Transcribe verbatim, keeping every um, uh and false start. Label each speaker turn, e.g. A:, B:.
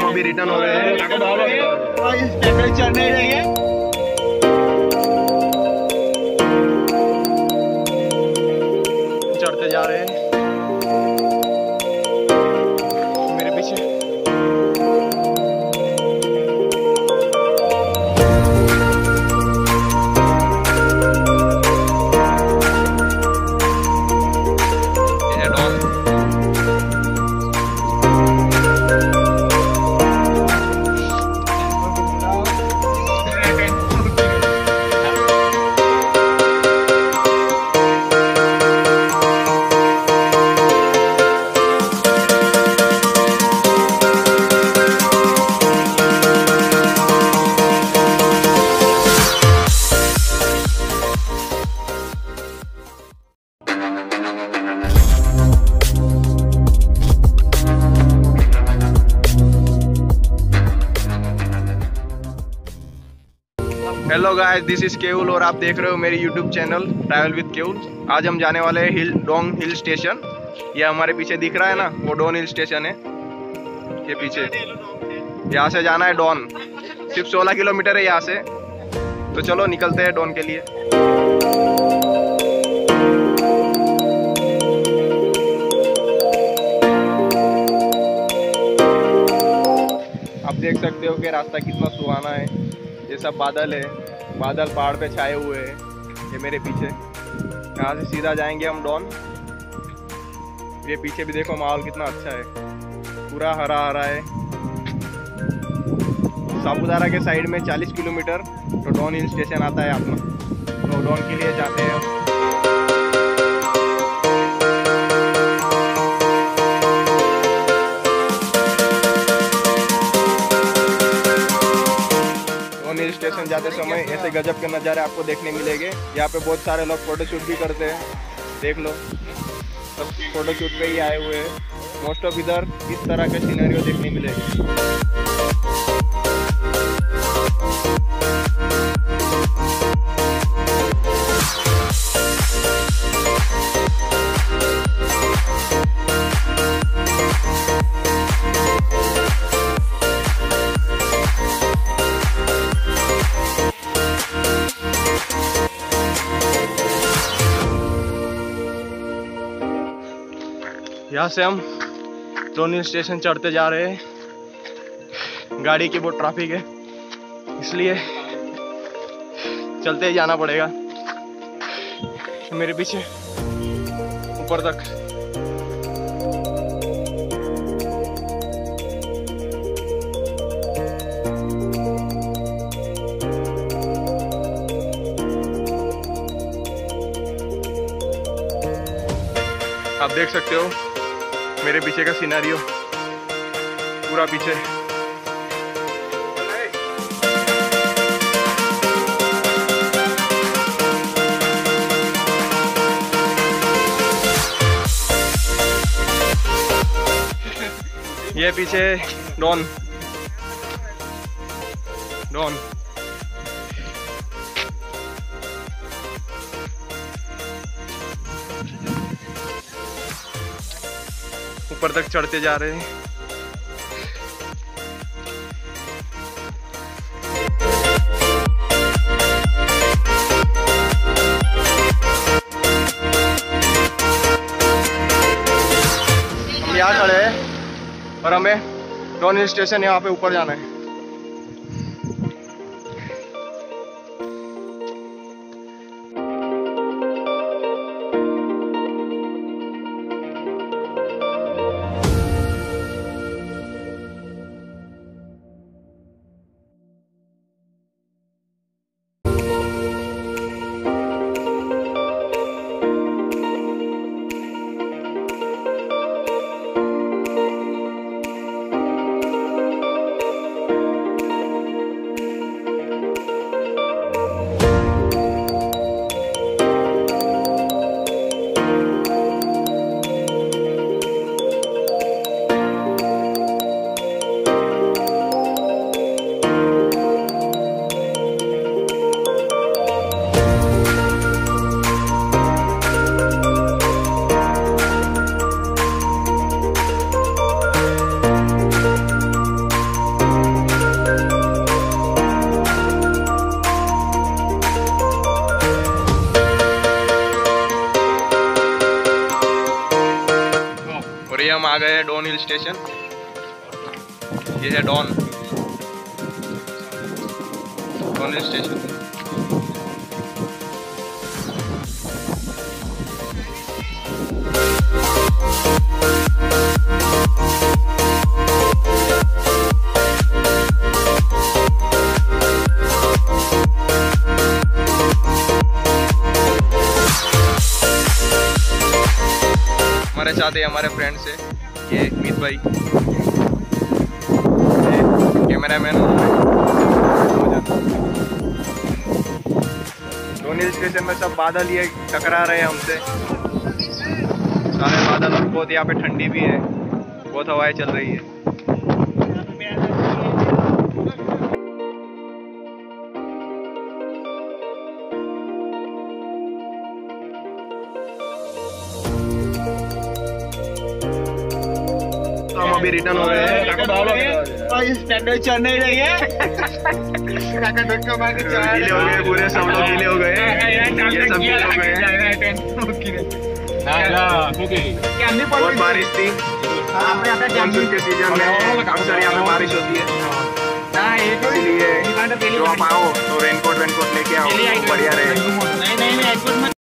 A: लोग भी रिटर्न हो रहे हैं।
B: चल नहीं रही है।
A: चढ़ते जा रहे हैं मेरे पीछे। हेलो गाइस, दिस इज केउल और आप देख रहे हो मेरी यूट्यूब चैनल ट्रैवल विद केउल। आज हम जाने वाले हैं हिल डोंग हिल स्टेशन। ये हमारे पीछे दिख रहा है ना, वो डॉन हिल स्टेशन है। ये पीछे यहाँ से जाना है डॉन, सिर्फ सोलह किलोमीटर है यहाँ से। तो चलो निकलते हैं डॉन के लिए। आप देख सकते हो कि रास्ता कितना सुहाना है। ये सब बादल है, बादल पहाड़ पे छाए हुए हैं। ये मेरे पीछे, यहाँ से सीधा जाएंगे हम डॉन। ये पीछे भी देखो माहौल कितना अच्छा है, पूरा हरा हरा है। सापुतारा के साइड में चालीस किलोमीटर तो डॉन हिल स्टेशन आता है अपना। तो डॉन के लिए जाते हैं हम। हिल स्टेशन जाते समय ऐसे गजब के नज़ारे आपको देखने मिलेंगे। यहाँ पे बहुत सारे लोग फोटोशूट भी करते हैं, देख लो सब फोटोशूट पे ही आए हुए हैं। मोस्ट ऑफ इधर इस तरह के सीनरियो देखने मिलेंगे। यहाँ से हम डॉन हिल स्टेशन चढ़ते जा रहे हैं। गाड़ी की बहुत ट्रैफिक है, इसलिए चलते ही जाना पड़ेगा। मेरे पीछे ऊपर तक आप देख सकते हो मेरे पीछे का सिनेरियो, पूरा पीछे। ये पीछे डॉन डॉन ऊपर तक चढ़ते जा रहे हैं। हम यहाँ खड़े हैं और हमें डॉन हिल स्टेशन यहाँ पे ऊपर जाना है। है डॉन हिल स्टेशन, ये है डॉन डॉन हिल स्टेशन। हमारे साथ है हमारे फ्रेंड्स है, ये मीत भाई कैमरामैन। डॉन हिल स्टेशन में सब बादल ये टकरा रहे हैं हमसे, सारे बादल, और बहुत यहाँ पे ठंडी भी है, बहुत हवाएं चल रही है। तो हम अभी रिटर्न हो गए हैं,
B: और इस स्टैंडर्ड चल नहीं रही है।
A: गीले हो गए पूरे, सब लोग गीले हो गए, ये सब गीले हो गए। बहुत बारिश थी, मानसून के सीजन में अक्सर यहाँ पे बारिश होती है, इसलिए जो आप आओ तो रेनकोट वेनकोट लेके आओ, बढ़िया रहेगा।